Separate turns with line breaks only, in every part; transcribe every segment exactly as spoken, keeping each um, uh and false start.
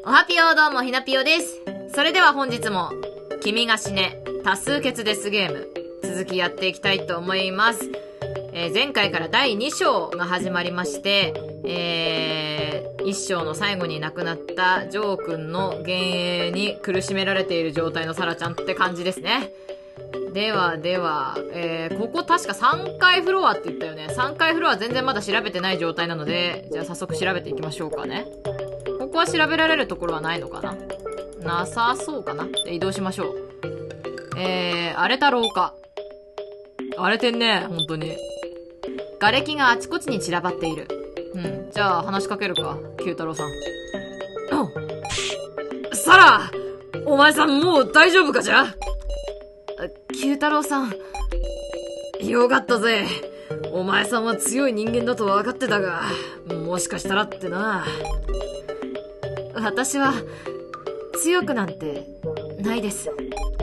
おはぴよどうもひなぴよです。それでは本日も君が死ね多数決デスゲーム続きやっていきたいと思います。えー、前回からだいに章が始まりまして、えー、いっ章の最後に亡くなったジョー君の幻影に苦しめられている状態のサラちゃんって感じですね。ではでは、えー、ここ確かさんかいフロアって言ったよね。さんかいフロア全然まだ調べてない状態なので、じゃあ早速調べていきましょうかね。ここは調べられるところはないのかな。なさそうかな。じゃあ移動しましょう。えー、荒れた廊下。荒れてんね、本当に。瓦礫があちこちに散らばっている。うん、じゃあ話しかけるか、九太郎さん。サラ、お前さんもう大丈夫かじゃ？九太郎さん。よかったぜ。お前さんは強い人間だと分かってたが、もしかしたらってな。私は強くなんてないです。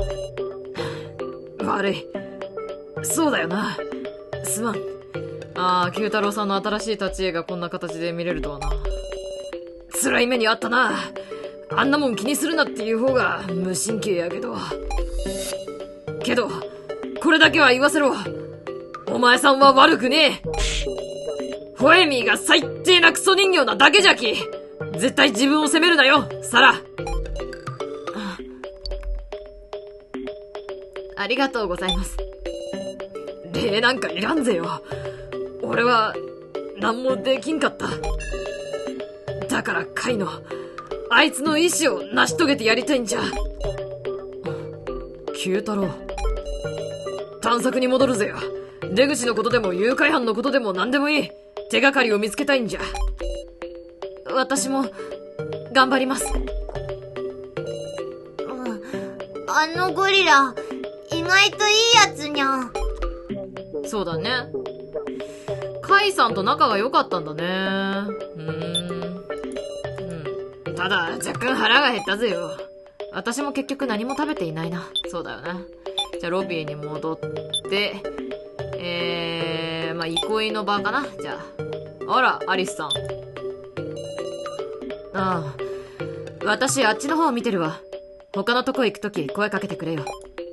悪い。そうだよな。すまん。ああ、九太郎さんの新しい立ち絵がこんな形で見れるとはな。辛い目にあったな。あんなもん気にするなっていう方が無神経やけど。けど、これだけは言わせろ。お前さんは悪くねえ。ホエミーが最低なクソ人形なだけじゃき。絶対自分を責めるなよ、サラ。ありがとうございます。礼なんかいらんぜよ。俺は何もできんかった。だからカイのあいつの意志を成し遂げてやりたいんじゃ。九太郎、探索に戻るぜよ。出口のことでも誘拐犯のことでも何でもいい。手がかりを見つけたいんじゃ。私も頑張ります。
あのゴリラ意外といいやつにゃん。
そうだね。カイさんと仲が良かったんだね。うーん、うん。ただ若干腹が減ったぜよ。私も結局何も食べていないな。そうだよな。じゃあロビーに戻ってえー、まあ憩いの場かな。じゃあ、あらアリスさん。ああ、私あっちの方を見てるわ。他のとこ行くとき声かけてくれよ。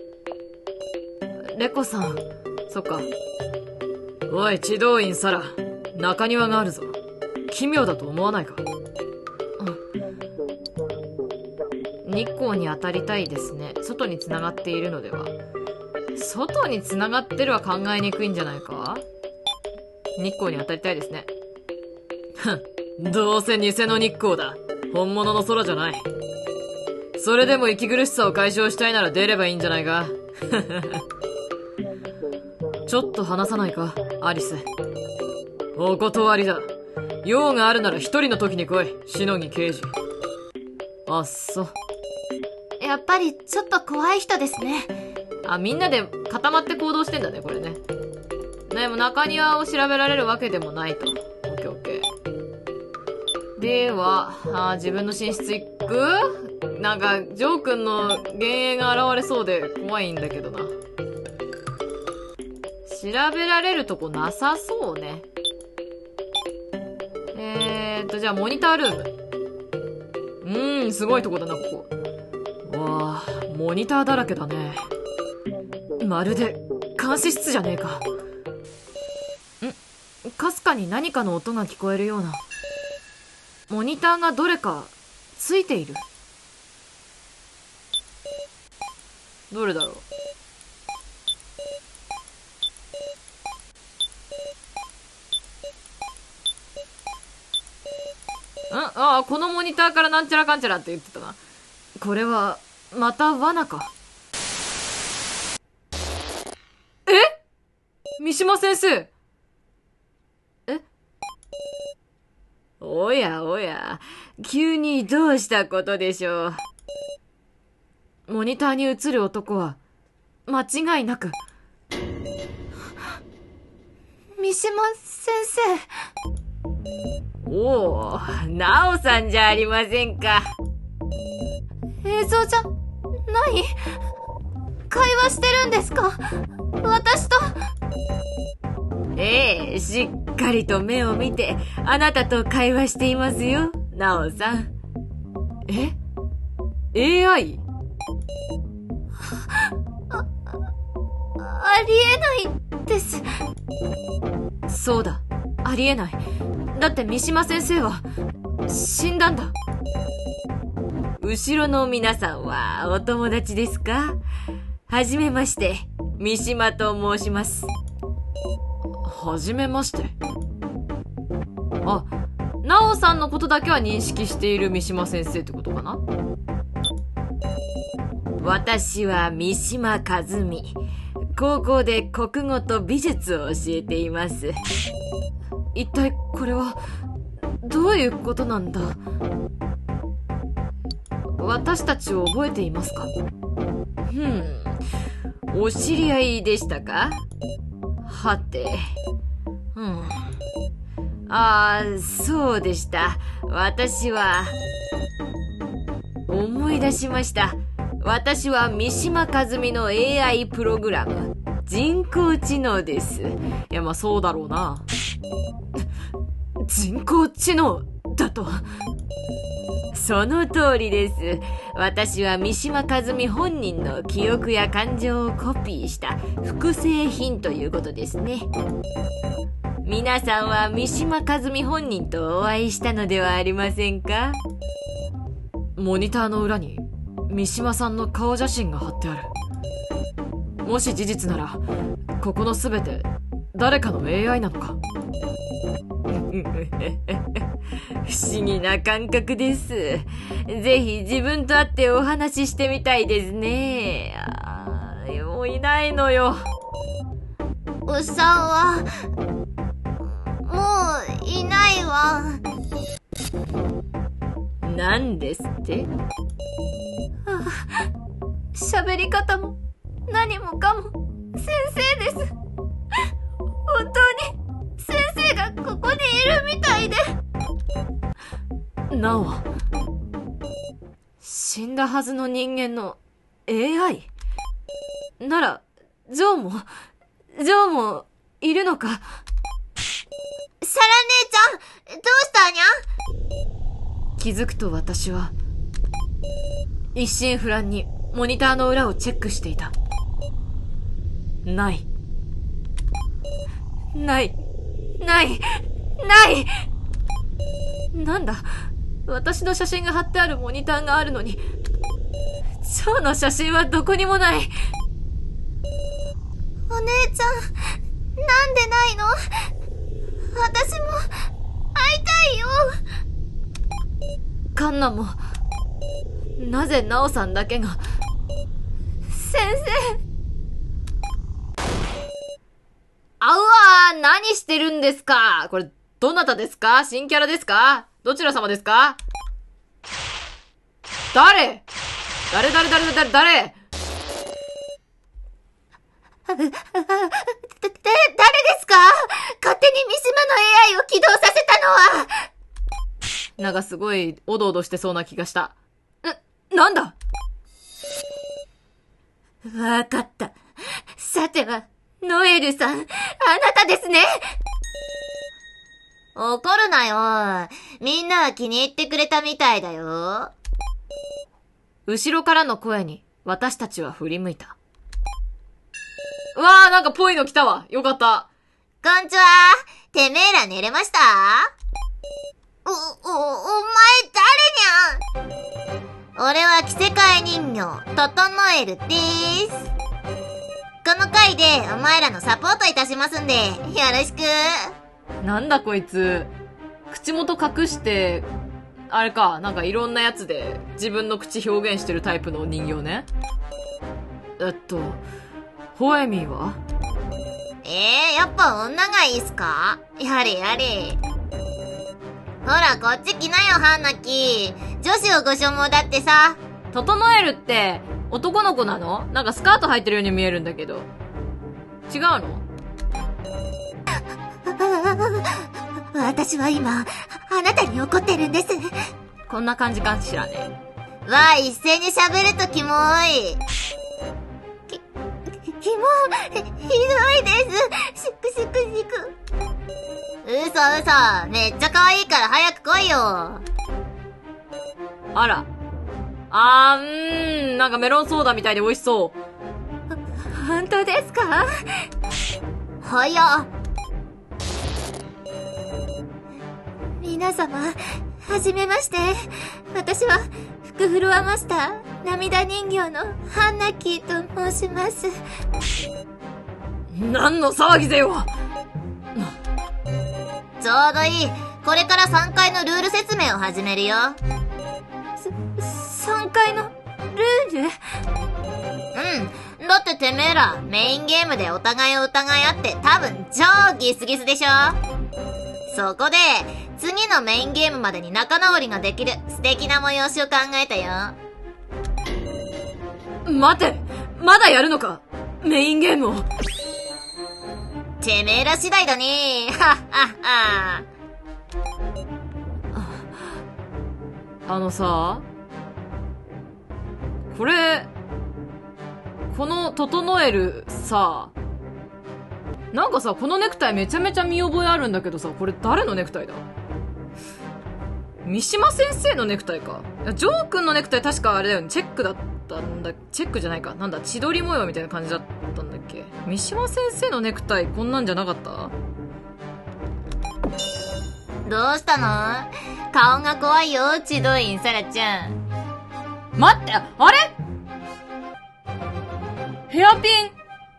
レコさん。そっか。おい、地動員サラ。中庭があるぞ。奇妙だと思わないか？うん。日光に当たりたいですね。外に繋がっているのでは。外に繋がってるは考えにくいんじゃないか？日光に当たりたいですね。ふん。どうせ偽の日光だ。本物の空じゃない。それでも息苦しさを解消したいなら出ればいいんじゃないか？ちょっと話さないか、アリス。お断りだ。用があるなら一人の時に来い、しのぎ刑事。あっそ。
やっぱりちょっと怖い人ですね。
あ、みんなで固まって行動してんだね、これね。でも中庭を調べられるわけでもないと。オッケーオッケー。では、あ、自分の寝室行く？なんか、ジョー君の幻影が現れそうで怖いんだけどな。調べられるとこなさそうね。えーっと、じゃあモニタールーム。うーん、すごいとこだな、ここ。わあ、モニターだらけだね。まるで監視室じゃねえか。ん？かすかに何かの音が聞こえるような。モニターがどれかついている。どれだろう。ん？ああ、このモニターからなんちゃらかんちゃらって言ってたな。これはまた罠か。え？三島先生。え？おやおや、急にどうしたことでしょう。モニターに映る男は間違いなく
三島先
生。おお、ナオさんじゃありませんか。
映像じゃない？会話してるんですか？私と。
ええ、しっかりと目を見てあなたと会話していますよ、ナオさん。 え エーアイ？
あ、ありえないです。
そうだ、ありえない。だって三島先生は死んだんだ。後ろの皆さんはお友達ですか？はじめまして、三島と申します。はじめまして。あ、なおさんのことだけは認識している三島先生ってことかな？私は三島和美。高校で国語と美術を教えています。一体これはどういうことなんだ？私たちを覚えていますか？ふん、お知り合いでしたか？はて、うん。ああ、そうでした。私は、思い出しました。私は三島和美の エーアイ プログラム、人工知能です。いや、まあそうだろうな。人工知能だと？その通りです。私は三島和美本人の記憶や感情をコピーした複製品ということですね。皆さんは三島和美本人とお会いしたのではありませんか？モニターの裏に三島さんの顔写真が貼ってある。もし事実なら、ここのすべて誰かの エーアイ なのか？不思議な感覚です。ぜひ自分と会ってお話ししてみたいですね。あー、もういないのよ。
おっさんは、もういないわ。
なんですって？
喋り方も何もかも先生です。本当に先生がここにいるみたいで。
なお、死んだはずの人間の エーアイ？ なら、ジョーも、ジョーもいるのか？
サラ姉ちゃん、どうしたにゃ？
気づくと私は、一心不乱にモニターの裏をチェックしていた。ない。ない。ない。ない。なんだ、私の写真が貼ってあるモニターがあるのに、ジョーの写真はどこにもない。
お姉ちゃん、なんでないの？私も会いたいよ。
カンナも、なぜナオさんだけが。
先生。
あうわー、何してるんですか？これ、どなたですか？新キャラですか？どちら様ですか？誰？誰誰誰誰誰？
だ、誰ですか？勝手に三島の エーアイ を起動させたのは。
なんかすごい、おどおどしてそうな気がした。ん、なんだ？
わかった。さては、ノエルさん、あなたですね。怒るなよ。みんなは気に入ってくれたみたいだよ。
後ろからの声に、私たちは振り向いた。うわー、なんかぽいの来たわ。よかった。
こんちは。てめえら寝れました？お、お、お前誰にゃん？俺は着せ替え人形、トトノエルでーす。この回でお前らのサポートいたしますんで、よろしく。
なんだこいつ。口元隠して、あれか、なんかいろんなやつで自分の口表現してるタイプの人形ね。えっと、ホエミーは？
えー、やっぱ女がいいっすか？やれやれ。ほら、こっち来なよ、ハンナキ。女子をご所望だってさ。
整えるって、男の子なの？なんかスカート履いてるように見えるんだけど。違うの？
私は今、あなたに怒ってるんです。
こんな感じかしらね。
わあ、一斉に喋るとキモい。き、キモ、ひどいです。しくしくしく。嘘嘘、めっちゃ可愛いから早く来いよ。
あら、 あー、うーん、なんかメロンソーダみたいで美味しそう。
本当ですか？はや。皆様、はじめまして。私は、副フロアマスター、涙人形のハンナキーと申します。
何の騒ぎぜよ。
ちょうどいい。これからさんかいのルール説明を始めるよ。さんかいのルール？うん。だっててめえら、メインゲームでお互いを疑い合って多分超ギスギスでしょ？そこで、次のメインゲームまでに仲直りができる素敵な催しを考えたよ。
待て、まだやるのか？メインゲームを。
てめえら次第だね。はっはっは。
あのさ、これ、この整えるさ、なんかさ、このネクタイめちゃめちゃ見覚えあるんだけどさ、これ誰のネクタイだ？三島先生のネクタイか。いや、ジョー君のネクタイ確かあれだよね、チェックだったんだ、チェックじゃないか。なんだ、千鳥模様みたいな感じだったんだっけ。三島先生のネクタイこんなんじゃなかった？
どうしたの？顔が怖いよ、千鳥院サラちゃん。
待って、あれ？ヘアピン、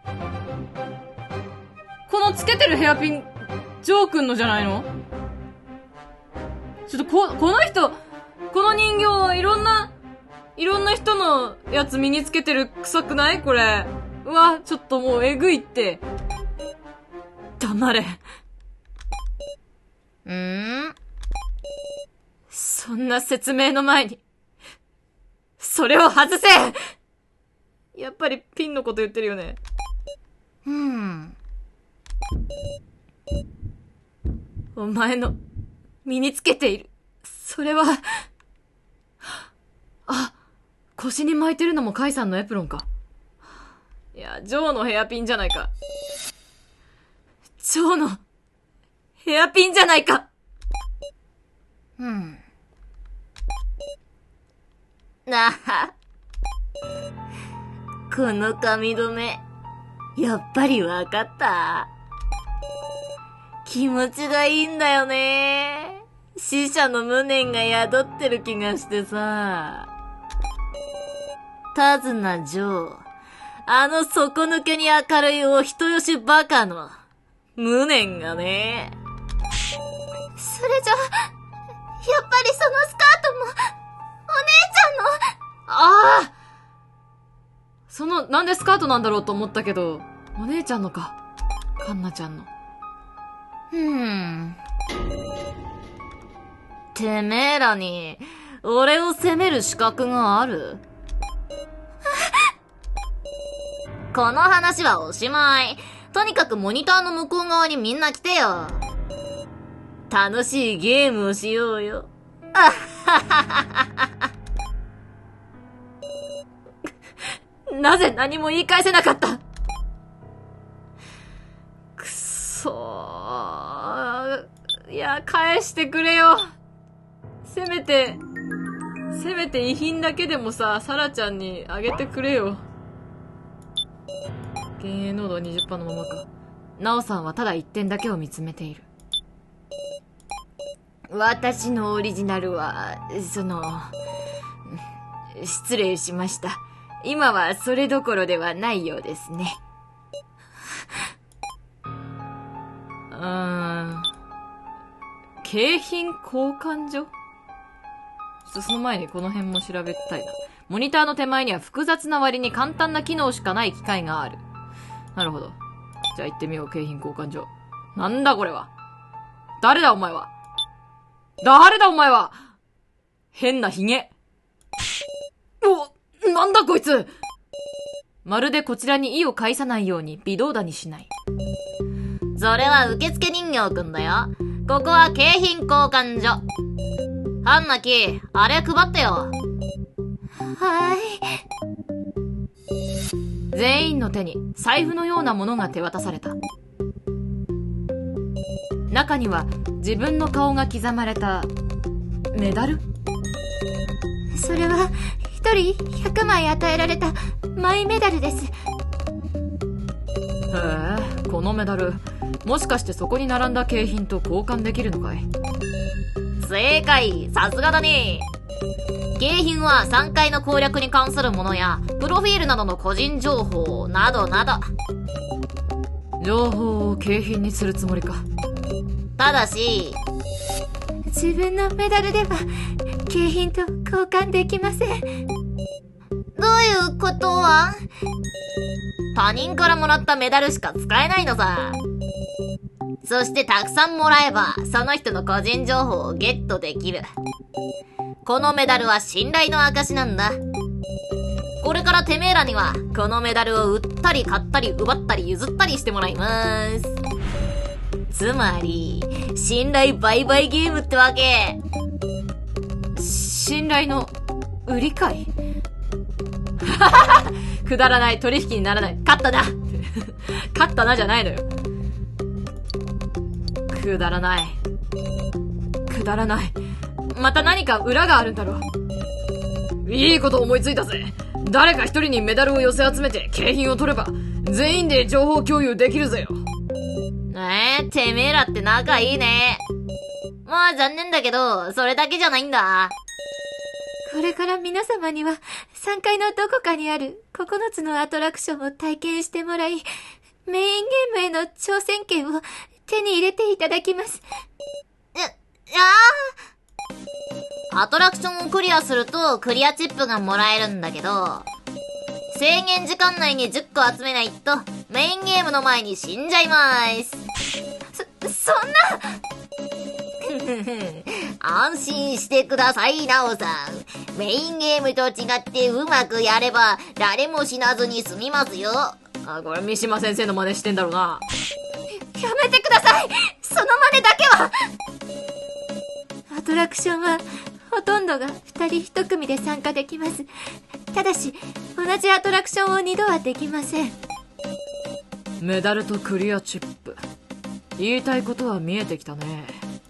このつけてるヘアピン、ジョー君のじゃないの？ちょっとこ、この人、この人形、いろんな、いろんな人のやつ身につけてる臭くない？これ。うわ、ちょっともうえぐいって。黙れ。
うーん？
そんな説明の前に、それを外せ！やっぱりピンのこと言ってるよね。
うん。
お前の身につけている。それは、あ、腰に巻いてるのもカイさんのエプロンか。いや、ジョーのヘアピンじゃないか。ジョーのヘアピンじゃないか。
うん。なは。この髪留め、やっぱりわかった。気持ちがいいんだよね。死者の無念が宿ってる気がしてさ。手綱ジョー、あの底抜けに明るいお人よしバカの無念がね。それじゃ、やっぱりそのスカートも、お姉ちゃんの。
ああ、その、なんでスカートなんだろうと思ったけど、お姉ちゃんのか。カンナちゃんの。
うーん。てめえらに、俺を責める資格がある？この話はおしまい。とにかくモニターの向こう側にみんな来てよ。楽しいゲームをしようよ。あっはははは。
なぜ何も言い返せなかった？くそー。いや、返してくれよ。せめて、せめて遺品だけでもさ、サラちゃんにあげてくれよ。幻影濃度 にじゅっパーセント のままか。ナオさんはただ一点だけを見つめている。私のオリジナルは、その、失礼しました。今はそれどころではないようですね。うーん。景品交換所？その前にこの辺も調べたいな。モニターの手前には複雑な割に簡単な機能しかない機械がある。なるほど。じゃあ行ってみよう、景品交換所。なんだこれは。誰だお前は。誰だお前は。変なヒゲ。お、なんだこいつ。まるでこちらに意を介さないように微動だにしない。
それは受付人形くんだよ。ここは景品交換所。ハンナキ、あれ配ってよ。はい。
全員の手に財布のようなものが手渡された。中には自分の顔が刻まれたメダル？
それは一人ひゃくまい与えられたマイメダルです。
へえ、このメダル、もしかしてそこに並んだ景品と交換できるのかい？正解、さすがだね。景品はさんかいの攻略に関するものや、プロフィールなどの個人情報などなど。情報を景品にするつもりか。ただし、
自分のメダルでは景品と交換できません。どういうことは？
他人からもらったメダルしか使えないのさ。そしてたくさんもらえば、その人の個人情報をゲットできる。このメダルは信頼の証なんだ。これからてめえらには、このメダルを売ったり買ったり奪ったり譲ったりしてもらいます。つまり、信頼売買ゲームってわけ。信頼の売り買い？くだらない、取引にならない。勝ったな勝ったなじゃないのよ。くだらない。くだらない。また何か裏があるんだろう。いいこと思いついたぜ。誰か一人にメダルを寄せ集めて景品を取れば、全員で情報共有できるぜよ。えー、てめえらって仲いいね。まあ残念だけど、それだけじゃないんだ。
これから皆様にはさんかいのどこかにあるここのつのアトラクションを体験してもらい、メインゲームへの挑戦権を手に入れていただきます。
いや、いやアトラクションをクリアするとクリアチップがもらえるんだけど、制限時間内にじゅっこ集めないとメインゲームの前に死んじゃいます。
そ、そんな
安心してください、ナオさん。メインゲームと違ってうまくやれば誰も死なずに済みますよ。あ、これ三島先生の真似してんだろうな。
やめてください、その真似だけは。アトラクションはほとんどがふたりひと組で参加できます。ただし同じアトラクションをにどはできません。
メダルとクリアチップ、言いたいことは見えてきたね。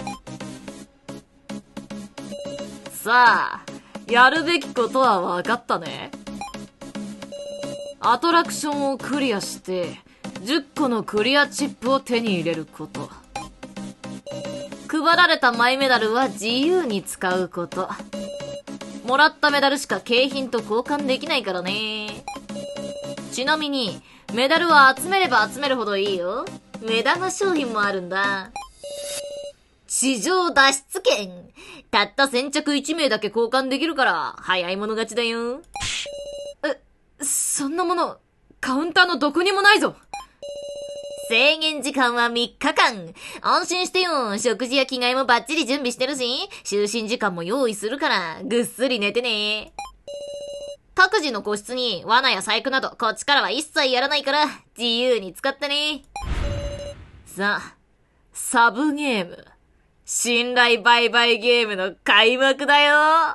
さあ、やるべきことは分かったね。アトラクションをクリアしてじゅっこのクリアチップを手に入れること。配られたマイメダルは自由に使うこと。もらったメダルしか景品と交換できないからね。ちなみにメダルは集めれば集めるほどいいよ。目玉商品もあるんだ。地上脱出券。たった先着いちめいだけ交換できるから早い者勝ちだよ。え、そんなものカウンターのどこにもないぞ。制限時間はみっかかん。安心してよ。食事や着替えもバッチリ準備してるし、就寝時間も用意するからぐっすり寝てね。各自の個室に罠や細工などこっちからは一切やらないから自由に使ってね。さあ、サブゲーム、信頼売買ゲームの開幕だよ。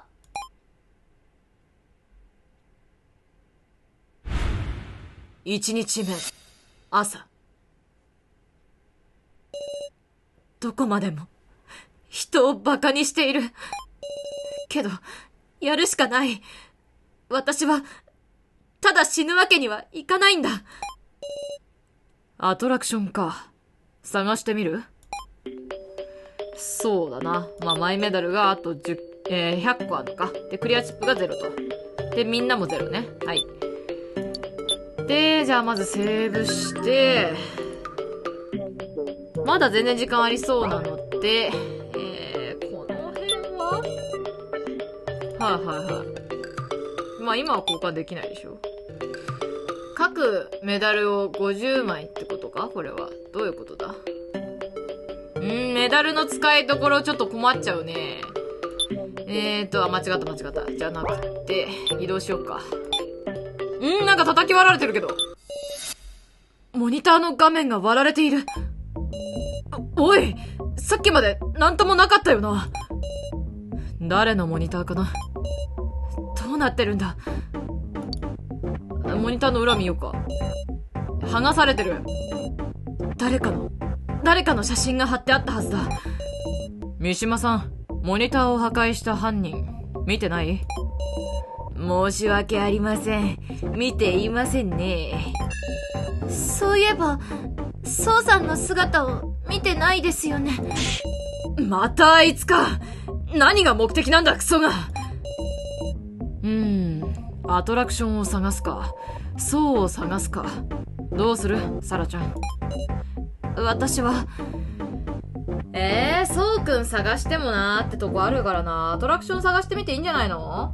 一日目、朝。どこまでも人をバカにしている。けど、やるしかない。私は、ただ死ぬわけにはいかないんだ。アトラクションか。探してみる？そうだな。まあ、マイメダルがあとじゅう、えー、ひゃっこあるのか。で、クリアチップがゼロと。で、みんなもゼロね。はい。で、じゃあまずセーブして、まだ全然時間ありそうなので、えー、この辺ははいはいはい。まあ今は交換できないでしょ。各メダルをごじゅうまいってことか？これは。どういうことだ？んー、メダルの使いどころちょっと困っちゃうね。えーと、あ、間違った間違った。じゃなくて、移動しようか。んー、なんか叩き割られてるけど。モニターの画面が割られている。おい、さっきまでなんともなかったよな。誰のモニターかな？どうなってるんだ？モニターの裏見ようか。剥がされてる。誰かの、誰かの写真が貼ってあったはずだ。三島さん、モニターを破壊した犯人、見てない？ 申し訳ありません。見ていませんね。
そういえば、ソウさんの姿を見てないですよね。
またあいつか。何が目的なんだ、クソが。うーん、アトラクションを探すか、ソウを探すか。どうする、サラちゃん。
私は、
えー、ソウくん探してもなーってとこあるからな。アトラクション探してみていいんじゃないの？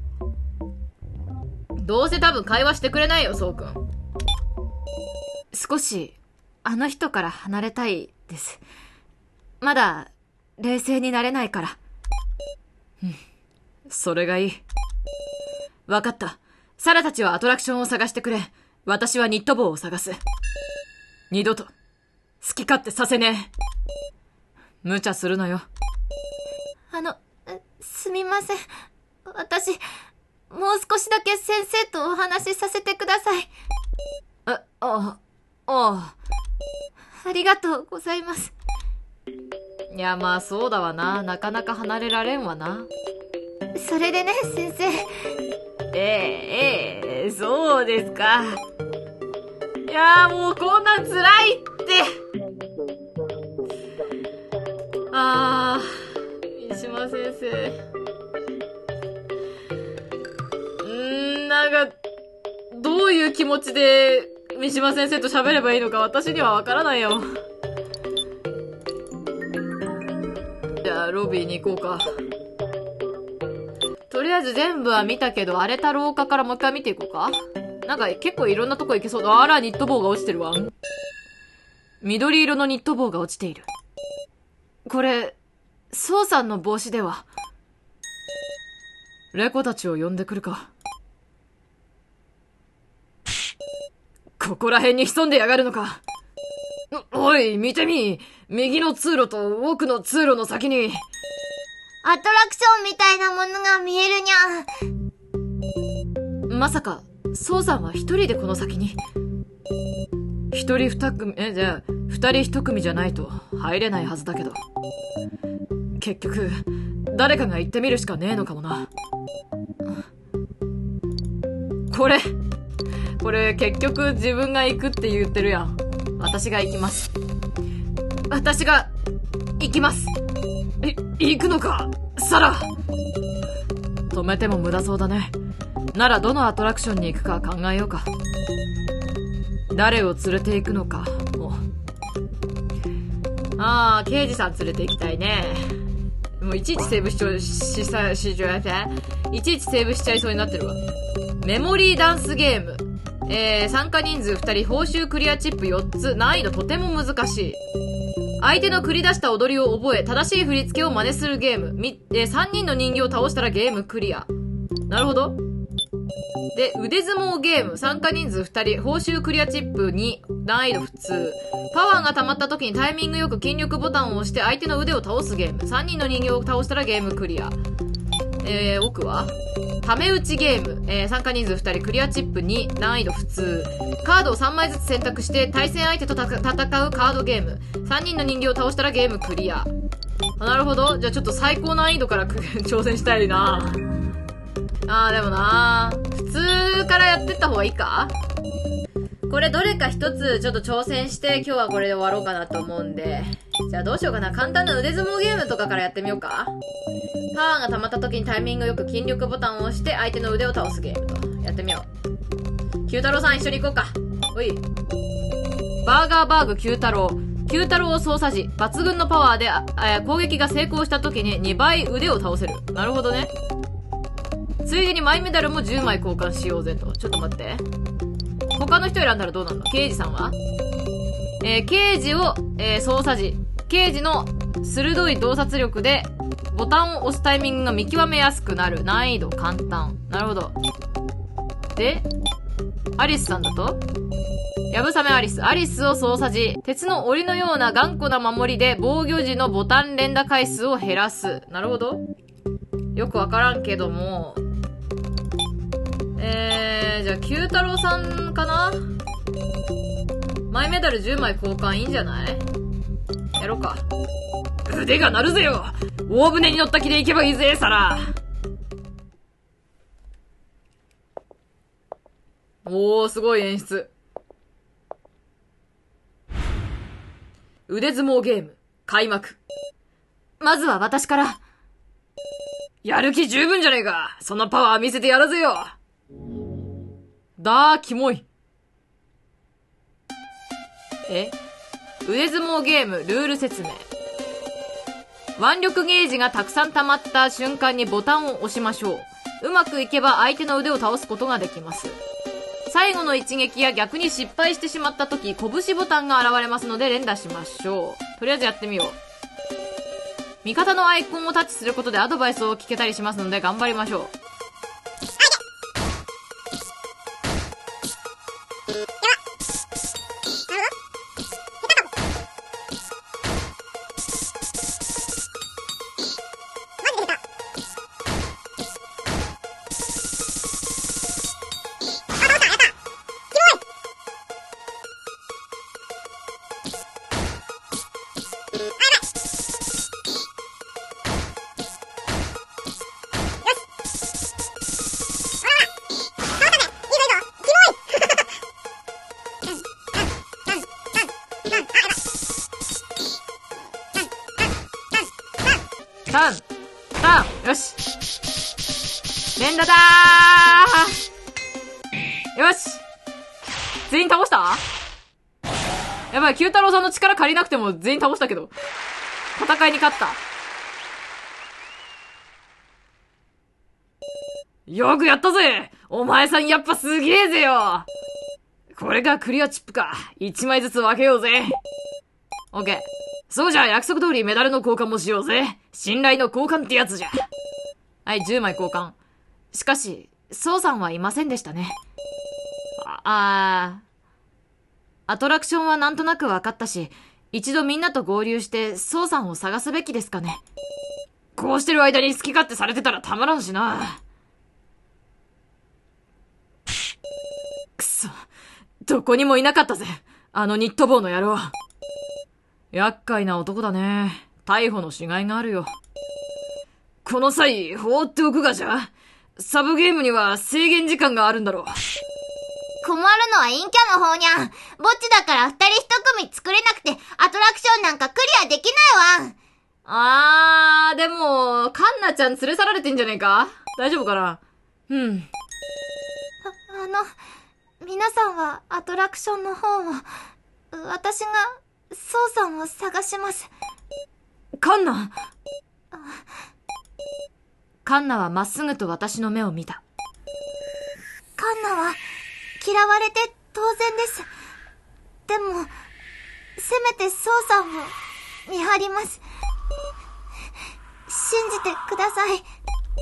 どうせ多分会話してくれないよ、ソウくん。
少し、あの人から離れたいです。まだ、冷静になれないから。
うん。それがいい。わかった。サラたちはアトラクションを探してくれ。私はニット帽を探す。二度と、好き勝手させねえ。無茶するなよ。
あの、すみません。私、もう少しだけ先生とお話しさせてください。
え、あ、ああ。
ありがとうございます。
いや、まあそうだわな。なかなか離れられんわな。
それでね、先生。
ええ、ええ、そうですか。いやーもうこんなん辛いって。あー、三島先生。うーん、なんか、どういう気持ちで三島先生と喋ればいいのか私にはわからないよ。じゃあ、ロビーに行こうか。とりあえず全部は見たけど、荒れた廊下からもう一回見ていこうか。なんか結構いろんなとこ行けそうだ。あら、ニット帽が落ちてるわ。緑色のニット帽が落ちている。これ、ソウさんの帽子では。レコたちを呼んでくるか。ここら辺に潜んでやがるのか。おい、見てみ。右の通路と奥の通路の先に。
アトラクションみたいなものが見えるにゃ。
まさか、ソウさんは一人でこの先に。一人二組、え、じゃあ、二人一組じゃないと入れないはずだけど。結局、誰かが行ってみるしかねえのかもな。これ、これ結局自分が行くって言ってるやん。私が行きます。私が、行きます。い、行くのか、サラ。止めても無駄そうだね。ならどのアトラクションに行くか考えようか。誰を連れて行くのかも。ああ、刑事さん連れて行きたいね。もういちいちセーブしちゃう、しさ、しちゃう、いちいちセーブしちゃいそうになってるわ。メモリーダンスゲーム。えー、参加人数ふたり、報酬クリアチップよっつ、難易度とても難しい。相手の繰り出した踊りを覚え、正しい振り付けを真似するゲーム。み、えー、さんにんの人形を倒したらゲームクリア。なるほど。で、腕相撲ゲーム。参加人数ふたり、報酬クリアチップに、難易度普通。パワーが溜まった時にタイミングよく筋力ボタンを押して相手の腕を倒すゲーム。さんにんの人形を倒したらゲームクリア。えー、奥はため打ちゲーム。えー、参加人数ふたり、クリアチップに、難易度普通。カードをさんまいずつ選択して対戦相手とた戦うカードゲーム。さんにんの人形を倒したらゲームクリア。なるほど。じゃあちょっと最高難易度から挑戦したいな。あーでもなー、普通からやってった方がいいか。これどれか一つちょっと挑戦して今日はこれで終わろうかなと思うんで。じゃあどうしようかな。簡単な腕相撲ゲームとかからやってみようか。パワーが溜まった時にタイミングよく筋力ボタンを押して相手の腕を倒すゲームと。やってみよう。九太郎さん一緒に行こうか。おい。バーガーバーグ九太郎。九太郎を操作時、抜群のパワーで、あ、攻撃が成功した時ににばい腕を倒せる。なるほどね。ついでにマイメダルもじゅうまい交換しようぜと。ちょっと待って。他の人選んだらどうなるの？刑事さんはえー、刑事を、えー、操作時。刑事の鋭い洞察力で、ボタンを押すタイミングが見極めやすくなる。難易度簡単。なるほど。で、アリスさんだとやぶさめアリス。アリスを操作時、鉄の檻のような頑固な守りで防御時のボタン連打回数を減らす。なるほど。よくわからんけども、えー、じゃあ、九太郎さんかな？マイメダルじゅうまい交換いいんじゃない？やろうか。腕が鳴るぜよ！大船に乗った気で行けばいいぜ、サラ！ おー、すごい演出。腕相撲ゲーム、開幕。まずは私から。やる気十分じゃねえか。そのパワー見せてやらぜよ。だー、キモい。え腕相撲ゲーム、ルール説明。腕力ゲージがたくさん溜まった瞬間にボタンを押しましょう。うまくいけば相手の腕を倒すことができます。最後の一撃や逆に失敗してしまった時、拳ボタンが現れますので連打しましょう。とりあえずやってみよう。味方のアイコンをタッチすることでアドバイスを聞けたりしますので頑張りましょう。ターンターンよし連打だーよし全員倒したやばい、九太郎さんの力借りなくても全員倒したけど。戦いに勝った。よくやったぜお前さんやっぱすげえぜよこれがクリアチップか。一枚ずつ分けようぜ。オッケー。そうじゃ、約束通りメダルの交換もしようぜ。信頼の交換ってやつじゃ。はい、じゅうまい交換。しかし、ソウさんはいませんでしたね。あ、あー。アトラクションはなんとなく分かったし、一度みんなと合流してソウさんを探すべきですかね。こうしてる間に好き勝手されてたらたまらんしな。くそ、どこにもいなかったぜ。あのニット帽の野郎。厄介な男だね。逮捕のしがいがあるよ。この際、放っておくがじゃ。サブゲームには制限時間があるんだろう。
困るのは陰キャの方にゃん。ぼっちだから二人一組作れなくて、アトラクションなんかクリアできないわ。
あー、でも、カンナちゃん連れ去られてんじゃねえか？大丈夫かな？うん。
あ、あの、皆さんはアトラクションの方を、私が、ソウさんを探します。
カンナカンナはまっすぐと私の目を見た。
カンナは、嫌われて当然です。でも、せめてソウさんを見張ります。信じてください。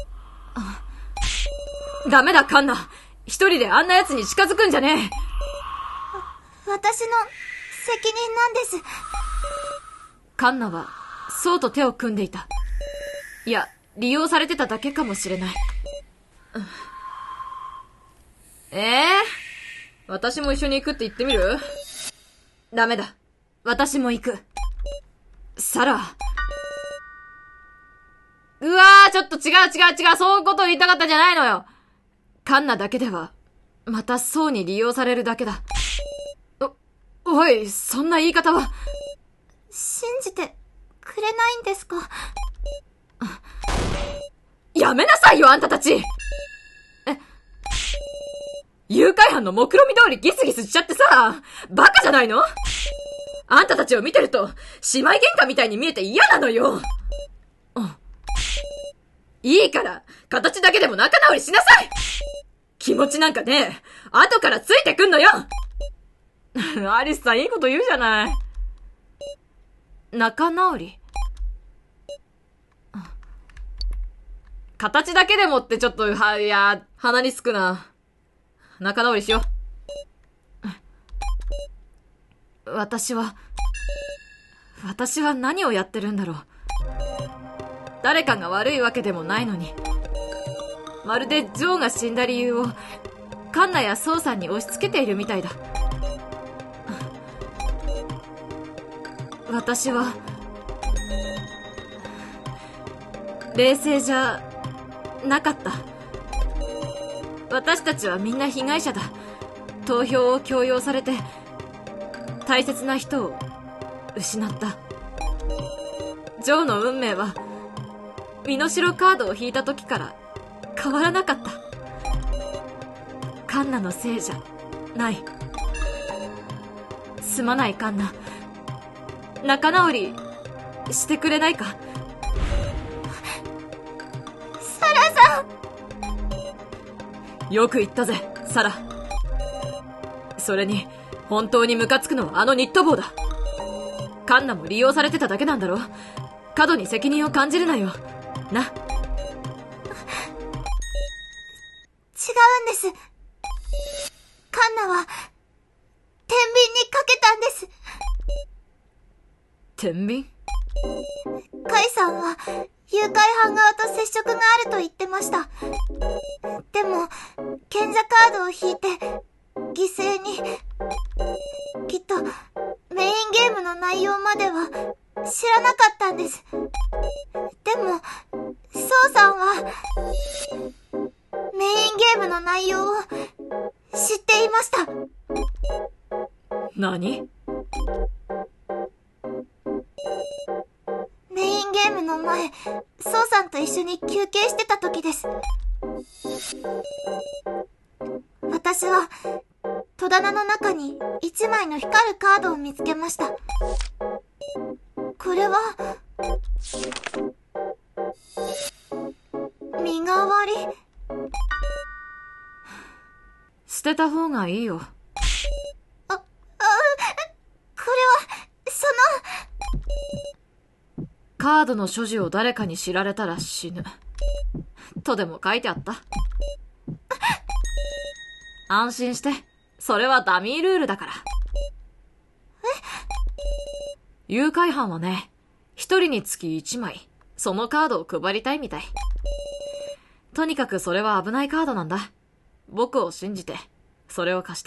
ダメだ、カンナ。一人であんな奴に近づくんじゃねえ。
私の責任なんです。
カンナは、ソウと手を組んでいた。いや、利用されてただけかもしれない。ええー私も一緒に行くって言ってみる？ダメだ。私も行く。サラ。うわー、ちょっと違う違う違う、そういうことを言いたかったんじゃないのよ。カンナだけでは、またソウに利用されるだけだ。お、おい、そんな言い方は。
信じてくれないんですか？
やめなさいよ、あんたたち！え、誘拐犯の目論見通りギスギスしちゃってさ、バカじゃないの？あんたたちを見てると、姉妹喧嘩みたいに見えて嫌なのよ。うん。いいから、形だけでも仲直りしなさい！気持ちなんかね、後からついてくんのよ！アリスさんいいこと言うじゃない。仲直り？形だけでもってちょっと、は、いや、鼻につくな。仲直りしよう。私は、私は何をやってるんだろう。誰かが悪いわけでもないのに。まるでジョーが死んだ理由を、カンナやソウさんに押し付けているみたいだ。私は、冷静じゃ、なかった。私たちはみんな被害者だ。 投票を強要されて大切な人を失った。ジョーの運命は身代カードを引いた時から変わらなかった。カンナのせいじゃない。すまないカンナ、仲直りしてくれないか。
サラさ
ん。よく言ったぜサラ。それに本当にムカつくのはあのニット帽だ。カンナも利用されてただけなんだろ。過度に責任を感じるなよな。違うん
です。カンナは天秤にかけたんです。
天秤？
カイさんは誘拐犯側と接触があると言ってました。でも賢者カードを引いて犠牲に。きっとメインゲームの内容までは知らなかったんです。でもソウさんはメインゲームの内容を知っていました。
何？
メインゲームの前、ソウさんと一緒に休憩してた時です。私は戸棚の中に一枚の光るカードを見つけました。これは身代わり？
捨てた方がいいよ。
あ、あ、これはそ
のカードの所持を誰かに知られたら死ぬとでも書いてあった。安心して、それはダミールールだから。
え？
誘拐犯はね、一人につき一枚、そのカードを配りたいみたい。とにかくそれは危ないカードなんだ。僕を信じて、それを貸して。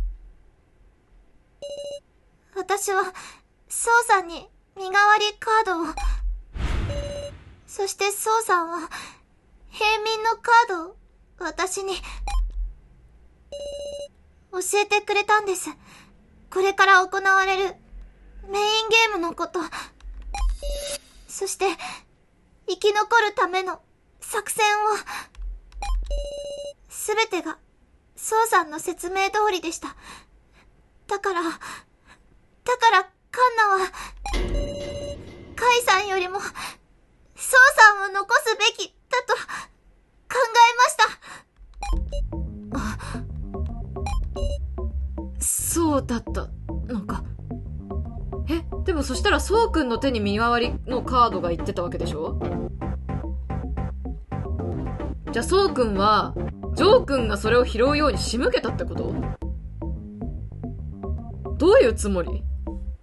私は、ソウさんに身代わりカードを、そしてソウさんは、平民のカードを私に、教えてくれたんです。これから行われるメインゲームのこと、そして生き残るための作戦を、すべてがソウさんの説明通りでした。だから、だからカンナはカイさんよりもソウさんを残すべきだと考えました。
そうだったのか。え、でもそしたらソウ君の手に身代わりのカードがいってたわけでしょ？じゃあソウ君はジョー君がそれを拾うように仕向けたってこと？どういうつもり？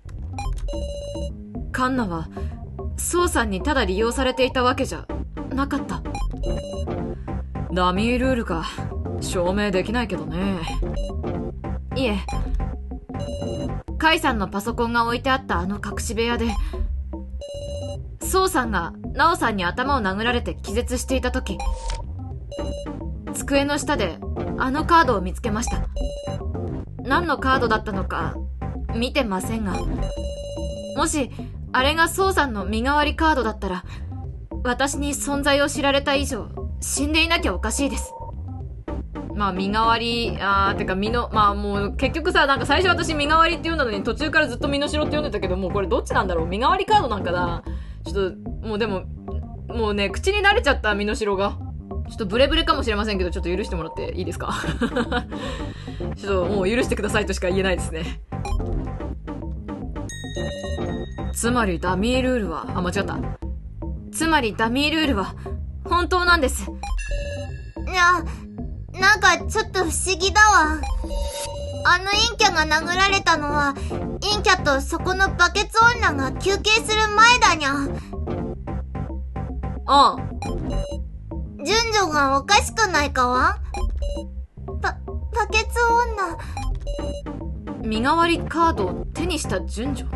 カンナはソウさんにただ利用されていたわけじゃなかった。ダミールールか。証明できないけどね。いえ、カイさんのパソコンが置いてあったあの隠し部屋で、ソウさんがナオさんに頭を殴られて気絶していた時、机の下であのカードを見つけました。何のカードだったのか見てませんが、もしあれがソウさんの身代わりカードだったら、私に存在を知られた以上死んでいなきゃおかしいです。まあ身代わり、あーてか身の、まあもう結局さ、なんか最初私身代わりって言うんだのに途中からずっと身代って読んでたけど、もうこれどっちなんだろう。身代わりカードなんかな。ちょっともうでももうね、口に慣れちゃった身代がちょっとブレブレかもしれませんけど、ちょっと許してもらっていいですか？ちょっともう許してくださいとしか言えないですね。つまりダミールールは、あ、間違った。つまりダミールールは本当なんです。
いや、なんかちょっと不思議だわ。あの陰キャが殴られたのは、陰キャとそこのバケツ女が休憩する前だにゃ。
ああ。
順序がおかしくないかわ？バ、バケツ女。
身代わりカードを手にした順序。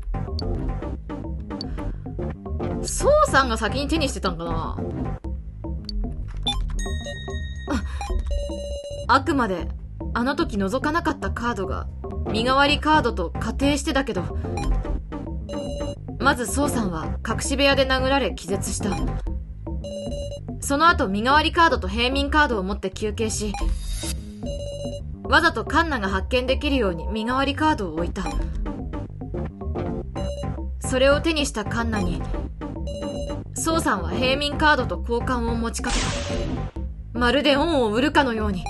ソウさんが先に手にしてたんかな。あ、あくまであの時覗かなかったカードが身代わりカードと仮定してだけど、まずソウさんは隠し部屋で殴られ気絶した。その後身代わりカードと平民カードを持って休憩し、わざとカンナが発見できるように身代わりカードを置いた。それを手にしたカンナにソウさんは平民カードと交換を持ちかけた。まるで恩を売るかのように。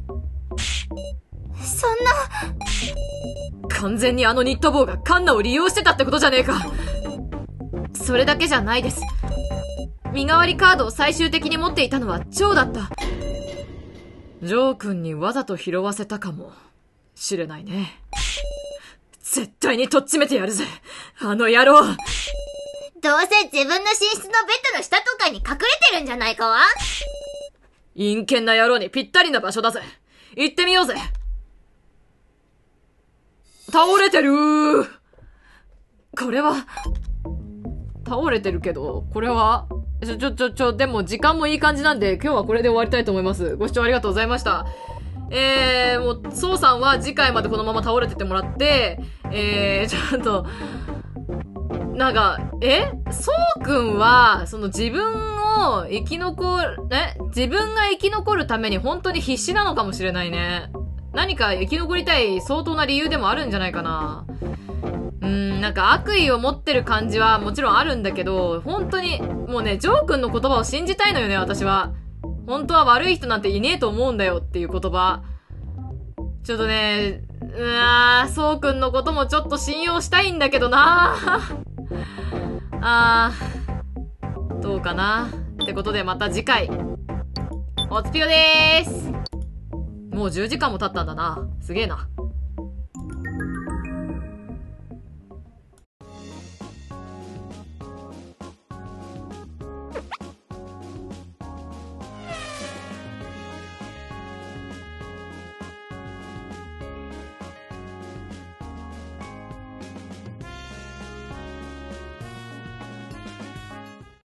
そんな。
完全にあのニット帽がカンナを利用してたってことじゃねえか。それだけじゃないです。身代わりカードを最終的に持っていたのはジョーだった。ジョー君にわざと拾わせたかもしれないね。絶対にとっちめてやるぜ、あの野郎。
どうせ自分の寝室のベッドの下とかに隠れてるんじゃないかわ。
陰険な野郎にぴったりな場所だぜ。行ってみようぜ。倒れてるー。これは倒れてるけど、これはちょちょちょちょでも時間もいい感じなんで今日はこれで終わりたいと思います。ご視聴ありがとうございました。えー、もうソウさんは次回までこのまま倒れててもらって、えー、ちょっとなんか、えソウくんは、その自分を生き残る、え自分が生き残るために本当に必死なのかもしれないね。何か生き残りたい相当な理由でもあるんじゃないかな。うーん、なんか悪意を持ってる感じはもちろんあるんだけど、本当に、もうね、ジョー君の言葉を信じたいのよね、私は。本当は悪い人なんていねえと思うんだよっていう言葉。ちょっとね、うわー、ソウ君のこともちょっと信用したいんだけどなー。あー、どうかな。ってことでまた次回、おつぴよでーす。もうじゅうじかんも経ったんだな。すげえな。